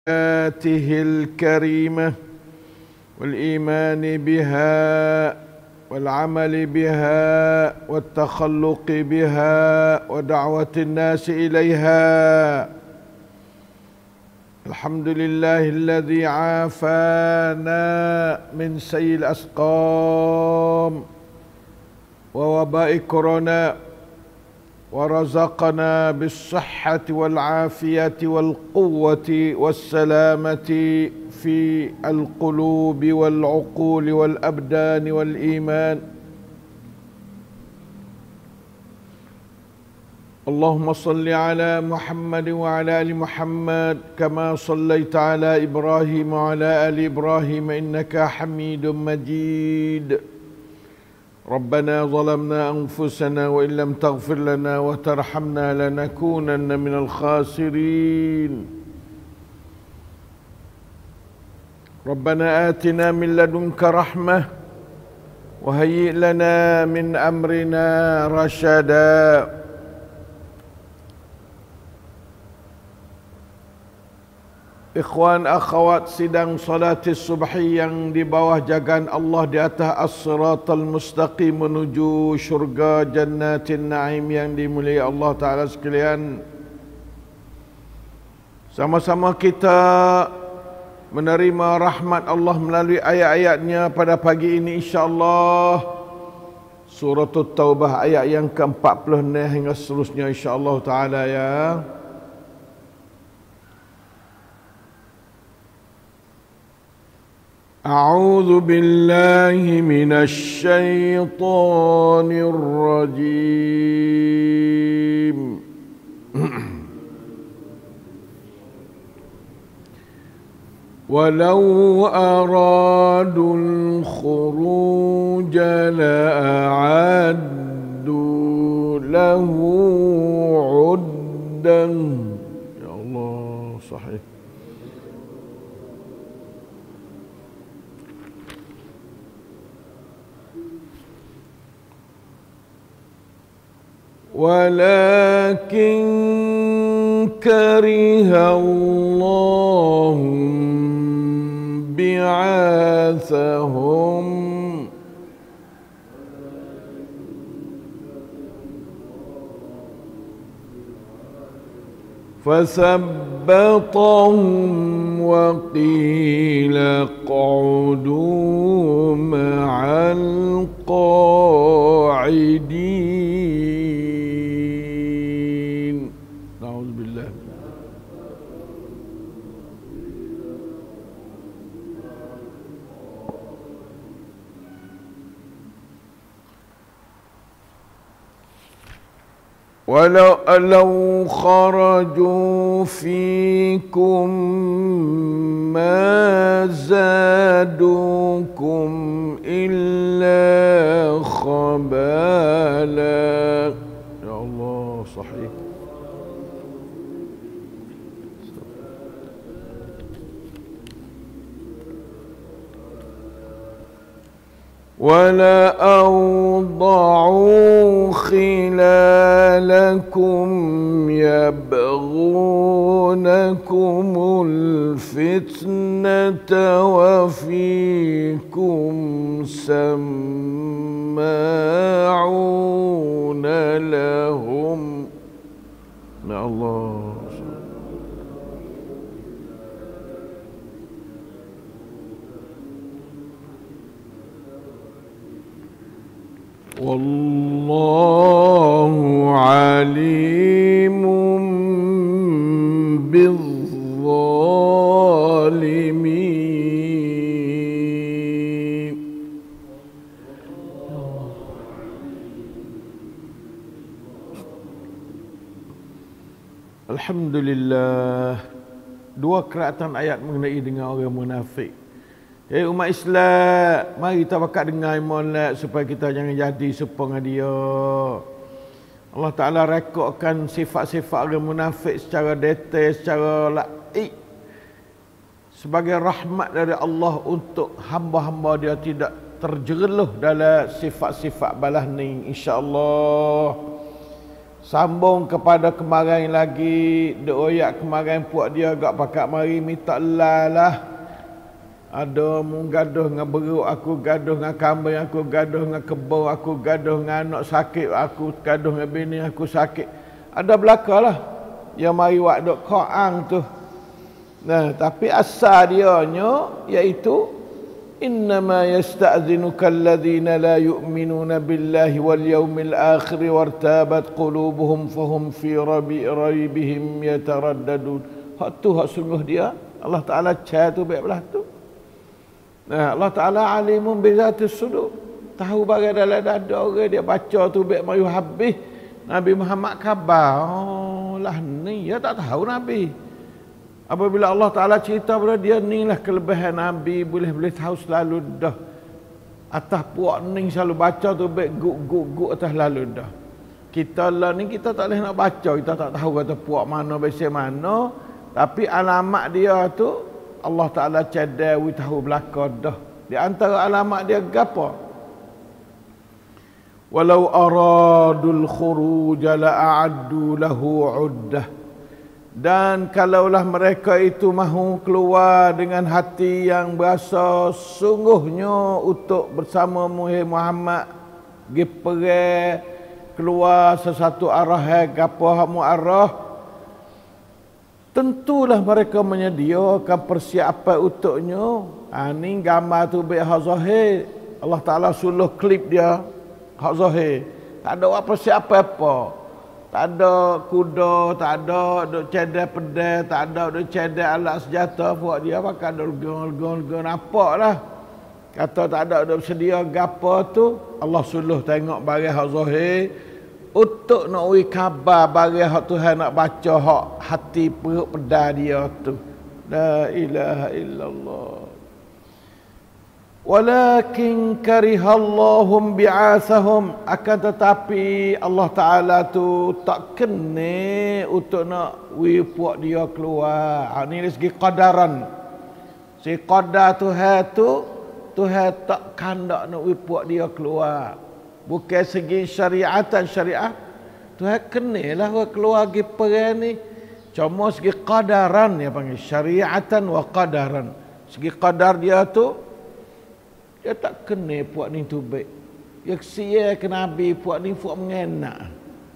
آياته الكريمة والإيمان بها والعمل بها والتخلق بها ودعوة الناس إليها. الحمد لله الذي عافانا من سيء الأسقام ووباء كورونا ورزقنا بالصحة والعافية والقوة والسلامة في القلوب والعقول والأبدان والإيمان. اللهم صل على محمد وعلى آل محمد كما صليت على إبراهيم وعلى آل إبراهيم إنك حميد مجيد. ربنا ظلمنا أنفسنا وإن لم تغفر لنا وترحمنا لنكونن من الخاسرين. ربنا آتنا من لدنك رحمة وهيئ لنا من أمرنا رشدا. Ikhwan akhwat sidang salati subhi yang di bawah jagaan Allah di atas as-siratal mustaqim menuju syurga jannatin na'im yang dimuliai Allah Ta'ala sekalian. Sama-sama kita menerima rahmat Allah melalui ayat-ayatnya pada pagi ini insya-Allah. Surah At-Taubah ayat yang ke-46 hingga seterusnya insya-Allah Ta'ala ya. أعوذ بالله من الشيطان الرجيم ولو أرادوا الخروج لأعدوا له عدا. يا الله صحيح. ولكن كره الله بعاثهم فثبطهم وقيل اقعدوا مع القاعدين. ولو خرجوا فيكم ما زادوكم إلا خبالا. يا الله صحيح. ولأوضعوا خلالكم يبغونكم الفتنة وفيكم سماعون لهم. يا الله. والله عليم بالظالمين. Alhamdulillah. Dua keratan ayat mengenai dengan orang munafik. Umat Islam, mari kita bakat dengar molek supaya kita jangan jadi serupa dengan dia. Allah Ta'ala rekodkan sifat-sifat orang munafik secara detail, secara laik. Sebagai rahmat dari Allah untuk hamba-hamba dia tidak terjeruh dalam sifat-sifat balas ni, insya-Allah. Sambung kepada kemarin lagi, doyak kemarin puak dia agak pakat mari minta lah. Ada mu gaduh dengan beruk, aku gaduh dengan kambing, aku gaduh dengan kebau, aku gaduh dengan anak sakit, aku gaduh dengan bini aku sakit. Ada belakalah yang mari wak dok Quran tu. Nah, tapi asal dianya iaitu innama yasta'zinuka alladhina la yu'minuna billahi wal yawmil akhir wartabat qulubuhum fahum fi raibihim yataraddadun. Hak tu hak sungguh dia Allah Taala cai tu baik belah tu. Nah, Allah Taala alimun bi zatis sudur. Tahu barang dalam dada orang dia baca tu baik mayu habis. Nabi Muhammad khabar. Oh, lah ni dia tak tahu Nabi. Apabila Allah Ta'ala cerita pada dia, ni lah kelebihan Nabi, boleh tahu selalu dah. Atas puak ni selalu baca tu, baik guk atas lalu dah. Kita lah ni, kita tak boleh nak baca, kita tak tahu kata puak mana, biasa mana. Tapi alamat dia tu, Allah Ta'ala cadawi tahu belakang dah. Di antara alamat dia, apa? Walau aradul khuruja la'addu lahu uddah. Dan kalaulah mereka itu mahu keluar dengan hati yang berasa sungguhnya untuk bersama Muhammad pergi perang keluar sesuatu arah gapo hamu arah, tentulah mereka menyediakan persiapan untuknya. Ni gambar tu baik hak zahir. Allah Taala suluh klip dia hak zahir. Tak ada apa persiapan apa. Tak ada kuda, tak ada duk cedek pedai, tak ada duk cedek alat senjata. Buat dia pakai gon nampak lah. Kata tak ada duk sedia gapo tu, Allah suluh tengok barang hak zahir untuk nak ui khabar barang hak Tuhan nak baca hak hati perut pedai dia tu. La ilaha illallah. Walakin karihallahum bi'asahum, akan tetapi Allah Ta'ala tu tak kena untuk nak puak dia keluar. Ini dari segi qadaran. Segi qadar Tuhan tak kandak nak puak dia keluar. Bukan segi syariatan syariat. Tuhan kena lah keluar pergi perang ni. Cuma segi qadaran dia panggil. Syariatan wa qadaran. Segi qadar dia tu, dia tak kena puak ni tu baik. Dia kesiya ke Nabi puak ni puak mengenak.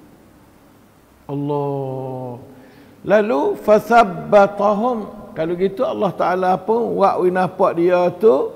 Allah. Lalu fasabbatahum. Kalau gitu Allah Ta'ala pun wak winafak dia tu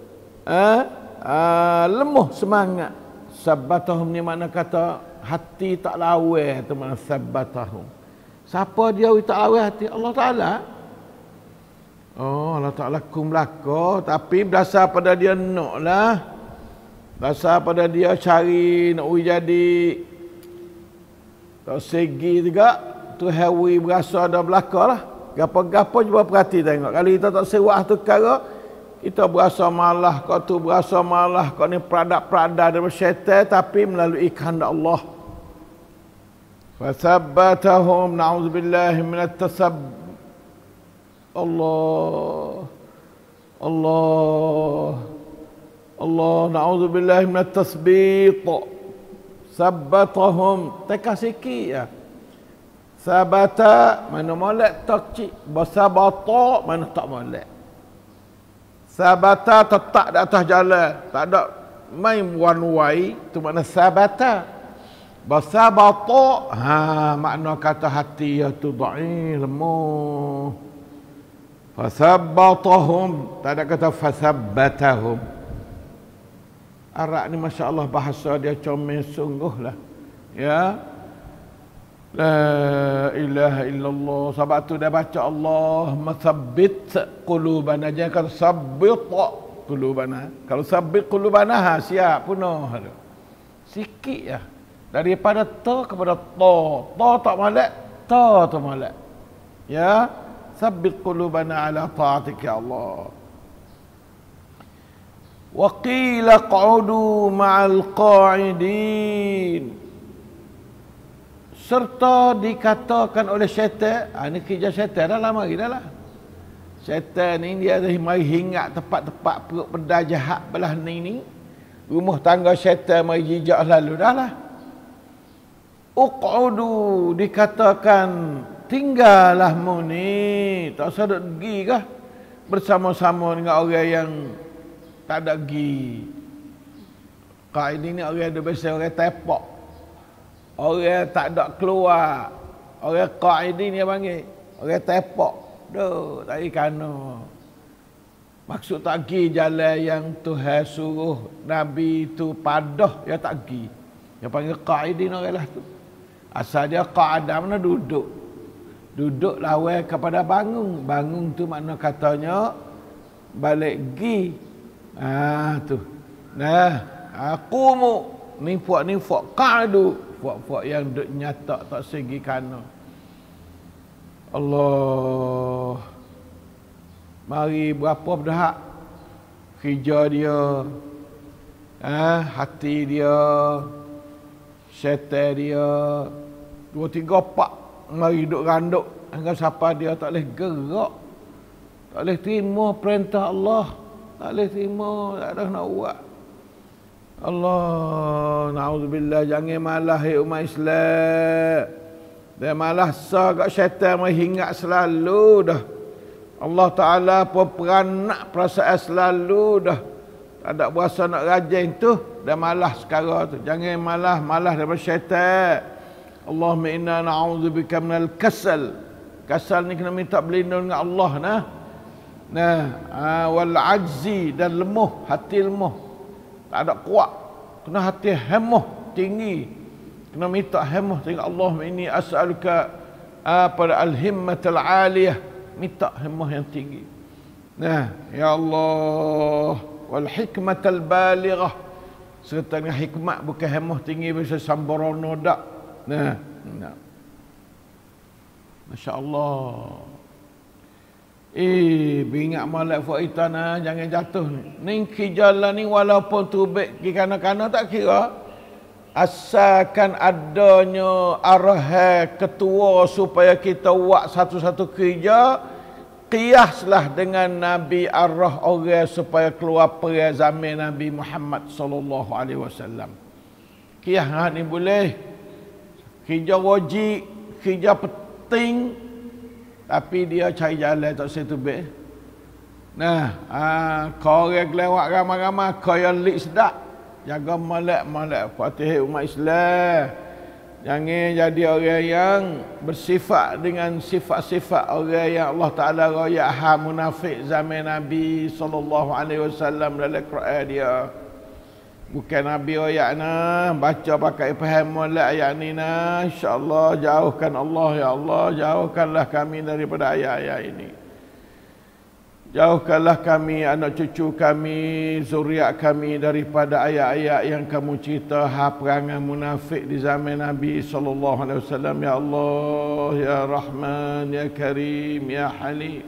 lemah semangat. Sabbatahum ni makna kata hati tak lawa tu makna sabbatahum. Siapa dia tak lawa hati? Allah Ta'ala. Oh, Allah Ta'ala kum belaka, tapi berdasar pada dia nak lah. Berdasar pada dia cari nak jadi. Tak segi juga, tu hawi berasa ada belaka lah. Gapa-gapa cuba perhati tengok. Kalau kita tak sewah tu perkara, kita berasa malah, kau tu berasa malah, kau ni peradak-peradak daripada syaitan, tapi melalui kehendak Allah. Fasabbatahum na'udzubillahi minat tasabb. Allah na'udzubillah minat tasbit. Sabbatahum teka sikit ya. Sabata mana molek tak cik. Basabata mana tak molek. Sabata tetap di atas jalan, tak ada main one way, tu makna sabata. Basabata makna kata hati ya tu dhaif, lemah. Fasabbatahum, tak ada kata fasabbatahum. Arab ni Masya Allah bahasa dia comel sungguh lah. Ya. La ilaha illallah. Sebab tu dia baca Allah masabbit qulubana. Jangan kata sabbit qulubana. Kalau sabbit qulubana siap punah. Sikit ya. Daripada ta kepada ta. Ta tak molek, ta tu molek. Ya. Sabbit qulubana ala ta'atik ya Allah. Wa qila qa'udu ma'al qa'idin. Serta dikatakan oleh syaitan, ini kerja syaitan dah lama lagi dah lah. Syaitan ni dia mari hingat tempat-tempat perut pedai jahat belah ni. Rumah tangga syaitan mari jijak lalu dah lah. uq'udu, dikatakan tinggallah mu ni, tak usah duk pergi kah bersama-sama dengan orang yang tak ada pergi. Qaidi ni orang ada biasa orang tepak, orang tak ada keluar. Orang qaidi ni panggil orang tepak. Duh, tak pergi kana. Maksud tak pergi jalan yang Tuhan suruh Nabi tu padah, dia tak pergi. Dia panggil qaidi ni orang lah tu. Asal dia qa'ada, mana duduk. Duduk lawan kepada bangun. Bangun tu makna katanya balik pergi. Tu. Nah, aqumu ni puak qa'du. Puak-puak yang duk nyata tak segi kana. Allah. Mari berapa berhak kerja dia, hati dia, syaitan dia, 2, 3, 4 mari duduk randuk dengan siapa dia tak boleh gerak, tak boleh terima perintah Allah, tak boleh terima, tak ada nak buat. Allah, na'udzubillah, jangan malah umat Islam. Dia malah sah kat syaitan mengingat selalu dah. Allah Ta'ala pun peranak perasaan selalu dah. Tak ada berasa nak rajin tu, dah malah sekarang tu. Jangan malah daripada syaitan. Allahumma inna na'udzubika minal kasal. Kasal ni kena minta berlindung dengan Allah wal ajzi, dan lemuh, hati lemuh. Tak ada kuat. Kena hati hemoh tinggi. Kena minta hemoh dengan Allah. Ini as'aluka pada al-himmatul aliyah. Minta hemoh yang tinggi. Ya Allah, wal hikmatul balighah, serta dengan hikmat, bukan hemoh tinggi bisa sambrono dak. Masya-Allah. Bingat malak faitana, jangan jatuh ni. Ni jalan ni walaupun tubik ki kana-kana tak kira. Asalkan adanya arahan ketua supaya kita buat satu-satu kerja, qiyaslah dengan Nabi arah orang supaya keluar perang zaman Nabi Muhammad sallallahu alaihi wasallam. Qiyas ni boleh. Kerja wajib, kerja penting, tapi dia cari jalan tak situ be. Kau orang lewat ramai-ramai, kau yang lik sedap. Jaga malak Fatihah umat Islam. Jangan jadi orang yang bersifat dengan sifat-sifat orang yang Allah Ta'ala raya munafik zaman Nabi sallallahu alaihi wasallam dalam Quran dia. Bukan Nabi ayat baca pakai faham molek ayat ni insya-Allah jauhkan Allah, ya Allah, jauhkanlah kami daripada ayat-ayat ini. Jauhkanlah kami, anak cucu kami, zuriat kami daripada ayat-ayat yang kamu cerita perangai munafik di zaman Nabi sallallahu alaihi wasallam. Ya Allah, ya Rahman, ya Karim, ya Halim.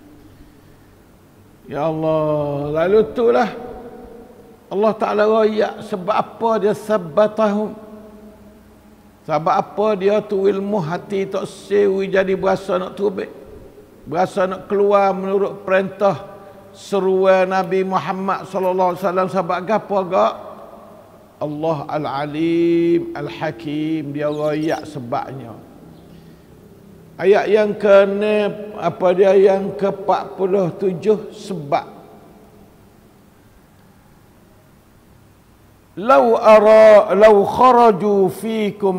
Ya Allah, lalu itulah Allah Ta'ala raya sebab apa dia sabbatahum. Sebab apa dia tu ilmu hati tak sewi jadi berasa nak tubik. Berasa nak keluar menurut perintah seruan Nabi Muhammad sallallahu alaihi wasallam. Sebab apa gak? Allah Al-Alim Al-Hakim, dia raya sebabnya. Ayat yang yang ke-47 sebab. Lau kharaju fikum,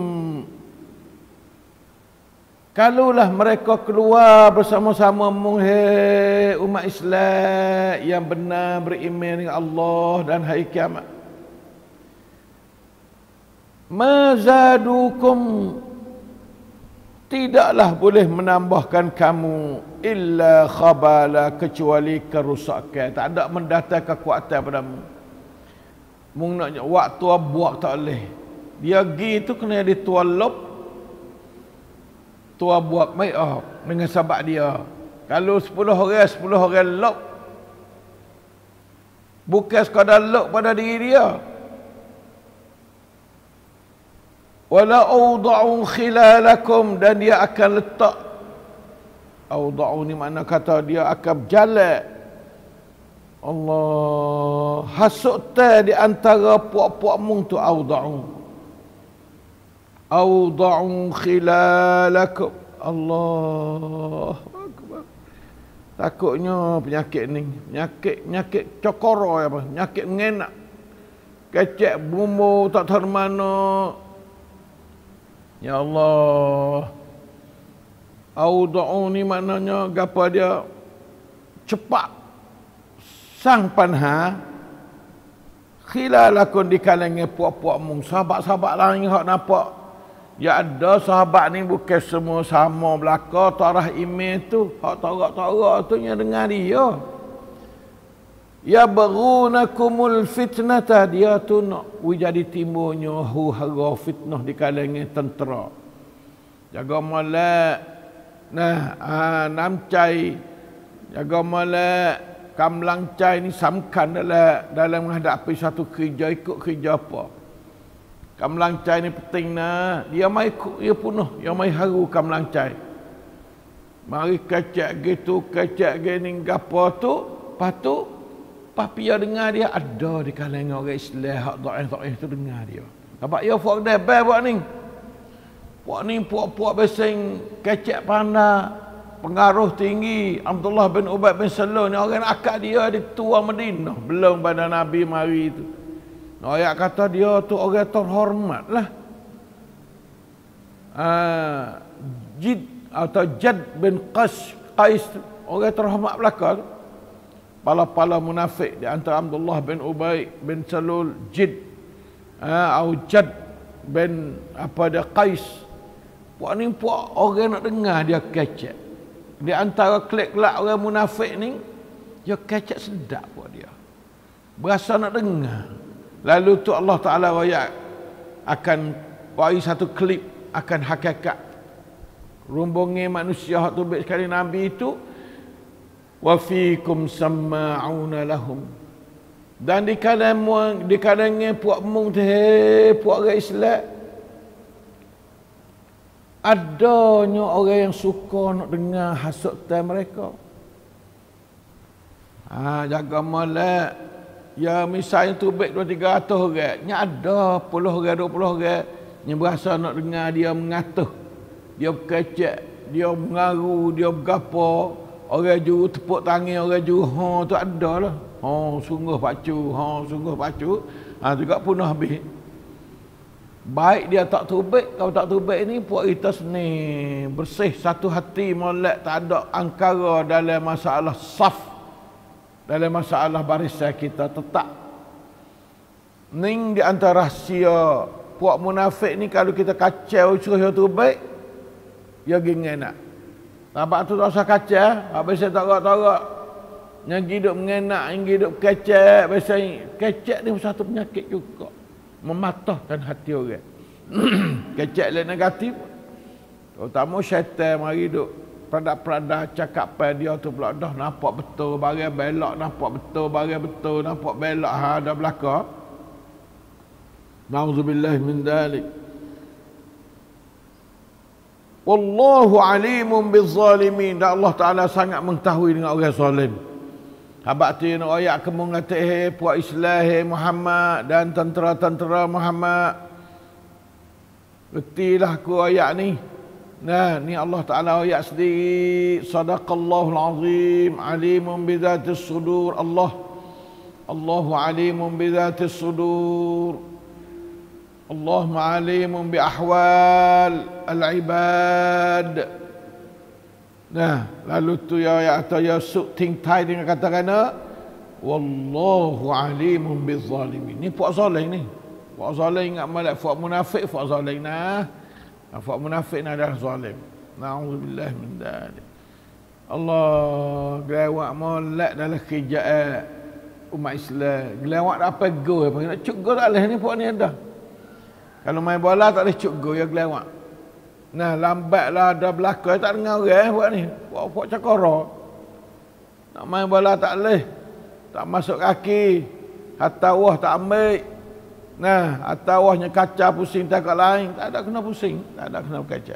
kalulah mereka keluar bersama-sama umat Islam yang benar beriman dengan Allah dan hari kiamat. Mazadukum, tidaklah boleh menambahkan kamu illa khabala, kecuali kerusakan. Tak ada mendatang kekuatan padamu. Mung nak waktu buat tak boleh. Dia pergi tu kena dituan lop. Tua buat make up dengan sahabat dia. Kalau 10 orang lop. Bukan sekadar lop pada diri dia. Wala awda'u khilalakum, dan dia akan letak. Awda'u ni makna kata dia akan berjalan. Allah, hasut di antara puak-puak mung tu awda'u. Awda'u khilalakum. Allah Akbar. Takutnya penyakit ni, penyakit cokoro apa, penyakit mengenak. Kecek bumbu tak tahu mana. Ya Allah. Awda'u ni maknanya gapa dia? Cepat sang panha khilalakum di kalangan puak-puak mung. Sahabat-sahabat lain hak nampak. Ya ada sahabat ni bukan semua sama belaka tarah email tu. Hak tarak-tarak tu yang dengar dia. Ya baghunakumul fitnata, dia tu nak jadi timbulnya huru-hara fitnah di kalangan tentera. Jaga molek. Nah, namcai jaga molek. Kamlang cai ni samkan dalam menghadapi satu kerja, ikut kerja apa. Kamlang cai ni penting nah. Dia mai ikut, dia punuh, dia mai haru kamlang cai. Mari kecek gitu, kecek gini gapo tu, patu papia dengar dia ada di kalangan orang Islam hak dhaif-dhaif tu dengar dia. Nampak ya fok debel buat ni. Puak besing kecek pandai. Pengaruh tinggi Abdullah bin Ubay bin Salul ni orang akak dia di tua Madinah belum pada Nabi mari itu. Ayat kata dia tu orang terhormat lah. Jid atau Jad bin Qais orang terhormat belaka. Pala-pala munafik di antara Abdullah bin Ubay bin Salul, Jid atau Jad bin apa dia Qais. Puak ni puak orang nak dengar dia kecek. Di antara klik-kelak orang munafik ni, dia kecek sedap buat dia. Berasa nak dengar. Lalu tu Allah Ta'ala rakyat akan bagi satu klip akan hakikat. Rumbungi manusia hak tu baik sekali Nabi itu. Wa fikum samma'una lahum. Dan di kalangan puak mung puak orang Islam, adanya orang yang suka nak dengar hasut mereka. Jaga molek. Ya misalnya tu baik 200-300 orang, nya ada 10 orang 20 orang yang berasa nak dengar dia mengatuh. Dia berkecek, dia mengaru, dia bergapo. Orang juru tepuk tangan, orang juru tu ada lah. Sungguh pacu, sungguh pacu. Juga punah habis. Baik dia tak tubik, kalau tak tubik ni puak kita seni bersih satu hati molek, tak ada angkara dalam masalah saf, dalam masalah barisan kita tetap. Ning di antara rahsia puak munafik ni, kalau kita kacau suruh dia tubik, dia gengenak. Nampak tu tak usah kacau, habis saya tarak-tarak. Yang hidup mengenak, yang hidup kecek, biasanya kecek ni satu penyakit juga. Mematahkan hati orang. Kecek le negatif. Terutama syaitan mari duk perada-perada cakap pada dia tu pula dah nampak betul barang belak, nampak betul barang betul, nampak belak ada belaka. Nauzubillah min dalik. Wallahu alimun bizzalimin. Dan Allah Taala sangat mengetahui dengan orang zalim. Habak tu nak ayat kamu ngata puak Islam Muhammad dan tentera-tentera Muhammad. Retilah ku ayat ni. Nah, ni Allah Taala ayat sendiri. Sadaqallahul azim, alimun bidzatis sudur. Allahu alimun bidzatis sudur. Allahu alimun bi ahwal al-ibad. Nah, lalu tu ya atau ya suk ting tai dengan kata kana wallahu alimun bizzalimin. Ni puak zalim ni. Puak zalim ingat malak puak munafik, puak zalim nah. Puak munafik nah adalah zalim. Nauzubillah min dzalik. Allah gelawak molek dalam kerjaan umat Islam. Gelawak apa go apa nak cuk go tak leh ni puak ni ada. Kalau main bola tak boleh cuk go ya gelawak. Nah, lambatlah ada belakang tak dengar orang buat ni. Buat cakara. Nak main bola tak boleh. Tak masuk kaki. Hatta wah tak ambil. Nah, hatta wahnya kaca pusing tak kat lain. Tak ada kena pusing. Tak ada kena kaca.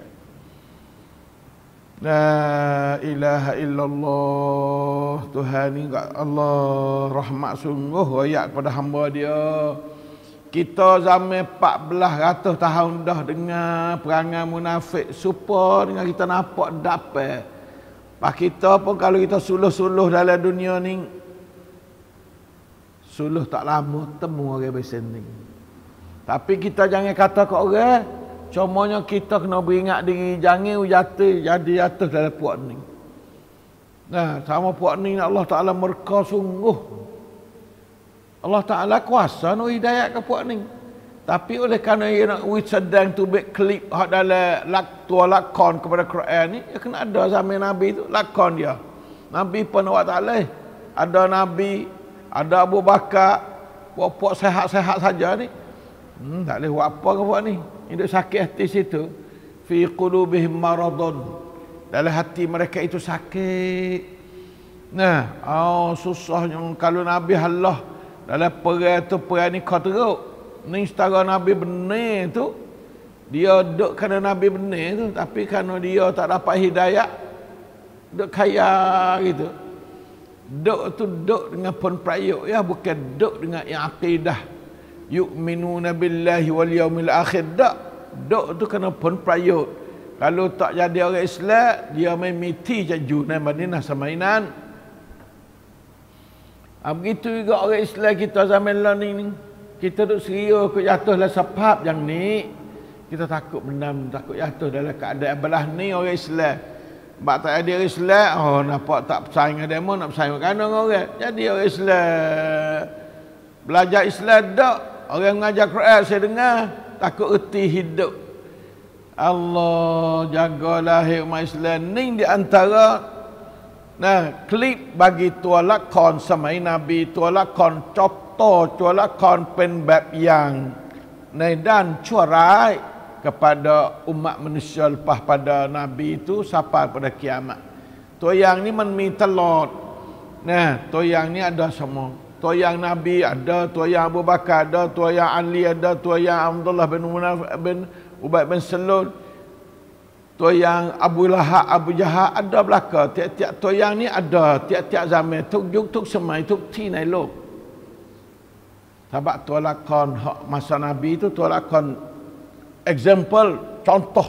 La ilaha illallah. Tuhan ni kat Allah rahmat sungguh royak kepada hamba dia. Kita zaman 1400 tahun dah dengar perangai munafik supa dengan kita nampak dapat. Pak kita pun kalau kita suluh-suluh dalam dunia ni, suluh tak lama temu orang bersending. Tapi kita jangan kata ke orang, cumanya kita kena beringat diri, jangan jatuh dalam puak ni. Nah, sama puak ni Allah Ta'ala murka sungguh. Allah Ta'ala kuasa nak hidayat ke puak ni. Tapi oleh kerana ia nak sedang tu buat klip hak dalam tua lakon kepada Quran ni, ya kena ada zaman Nabi tu lakon dia. Nabi pun Allah Ta'ala ada Nabi, ada Abu Bakar, puak sehat-sehat saja ni. Tak boleh buat apa ke puak ni. Hidup sakit hati situ. Fi qulubihim maradun. Dalam hati mereka itu sakit. Nah, susahnya kalau Nabi Allah dalam perang ni kau teruk. Ni setara Nabi benar tu. Dia duduk kerana Nabi benar tu. Tapi kerana dia tak dapat hidayah, duduk kaya gitu. Duduk tu duduk dengan pun prayuk. Ya, bukan duduk dengan yang aqidah. Yu'minuna billahi wal yaumil akhir. Duduk tu kena pun prayuk. Kalau tak jadi orang Islam, dia main miti jaju dan Madinah samainan. Begitu juga orang Islam kita zaman lalu ni. Kita duk serius ke jatuhlah sebab yang ni. Kita takut menang, takut jatuh dalam keadaan belah ni orang Islam. Sebab tak ada orang Islam, nampak tak bersaing dengan demo, nak bersaing dengan orang. Jadi orang Islam. Belajar Islam tak. Orang mengajar Quran saya dengar, takut reti hidup. Allah jagalah umat Islam ni di antara klip bagi tua lakon samai Nabi, tua lakon contoh, tua lakon pen bab yang dan curai kepada umat manusia lepas pada Nabi itu sampai pada kiamat. Tua yang ni menmi telot. Tua yang ni ada semua. Tua yang Nabi ada, tua yang Abu Bakar ada, tua yang Ali ada, tua yang Abdullah bin Ubay bin Salul. Tua yang Abu Lahab, Abu Jahal ada belaka. Tiap-tiap tua yang ni ada. Tiap-tiap zaman. Tuk semai, tuk tinai lo. Sebab tua lakon masa Nabi itu tua lakon example, contoh.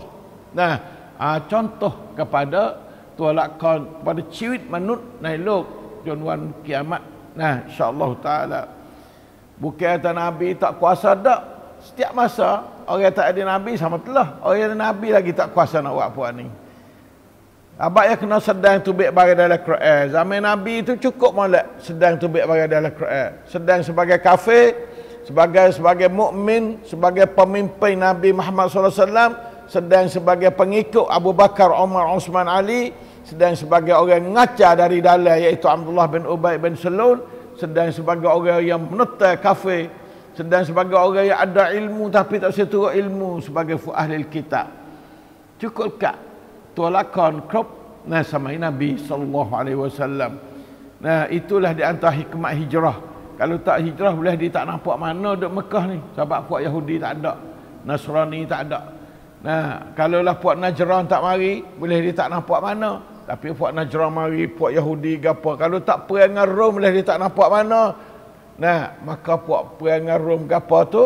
Contoh kepada tua lakon, kepada ciwit manut naik lo. Junwan kiamat. InsyaAllah ta'ala. Bukan kata Nabi tak kuasa tak. Setiap masa orang tak ada Nabi sama telah. Orang ada Nabi lagi tak kuasa nak buat puan ni. Abang yang kena sedang tubik bagi dalam Quran. Zaman Nabi itu cukup molek sedang tubik bagi dalam Quran. Sedang sebagai kafir, sebagai mukmin, sebagai pemimpin Nabi Muhammad SAW, sedang sebagai pengikut Abu Bakar, Umar, Uthman, Ali, sedang sebagai orang ngajar dari dalam iaitu Abdullah bin Ubay bin Salul, sedang sebagai orang yang menentang kafir, sedang sebagai orang yang ada ilmu tapi tak seturut ilmu sebagai ahli kitab. Cukup kak tualakan krop sama Nabi sallallahu alaihi wasallam. Itulah di antara hikmah hijrah. Kalau tak hijrah boleh dia tak nampak mana duduk Mekah ni. Sebab puak Yahudi tak ada, Nasrani tak ada. Kalaulah puak Najran tak mari, boleh dia tak nampak mana. Tapi puak Najran mari, puak Yahudi gapo. Kalau tak perang dengan Rom boleh dia tak nampak mana. Maka puak perangai Rom gapa tu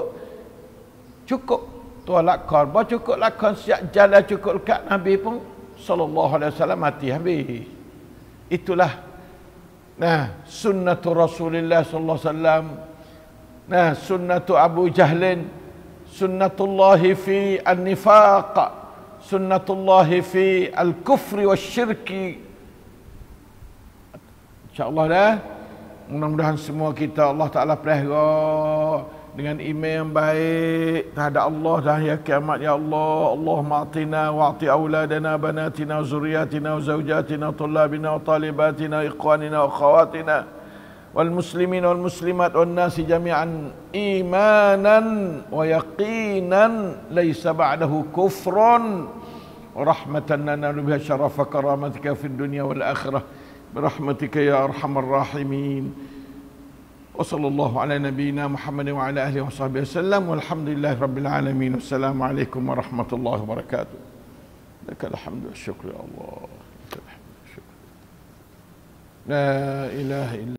cukup tua lakon. Bah cukup lakon siap jalan cukup dekat Nabi pun sallallahu alaihi wasallam mati habis. Itulah sunnatu Rasulullah sallallahu alaihi wasallam. Sunnatu Abu Jahlin, sunnatullahi fi an-nifaq, sunnatullahi fi al-kufri wasyirki. InsyaAllah dah. Mudah-mudahan semua kita Allah Ta'ala pelihara dengan iman yang baik terhadap Allah dan hari kiamat. Ya Allah, Allahumma atina wa ati auladana, banatina, zuriyatina, zawjatina, tullabina, talibatina, ikhwanina, akhawatina, wal muslimin wal muslimat, wal nasi jami'an imanan wa yaqinan laysa ba'dahu kufrun wa rahmatan nanalu biha syarafa karamatika fid dunya wal akhirah برحمتك يا أرحم الراحمين وصلى الله على نبينا محمد وعلى آله وصحبه وسلم والحمد لله رب العالمين والسلام عليكم ورحمة الله وبركاته. لك الحمد والشكر يا الله. لا إله إلا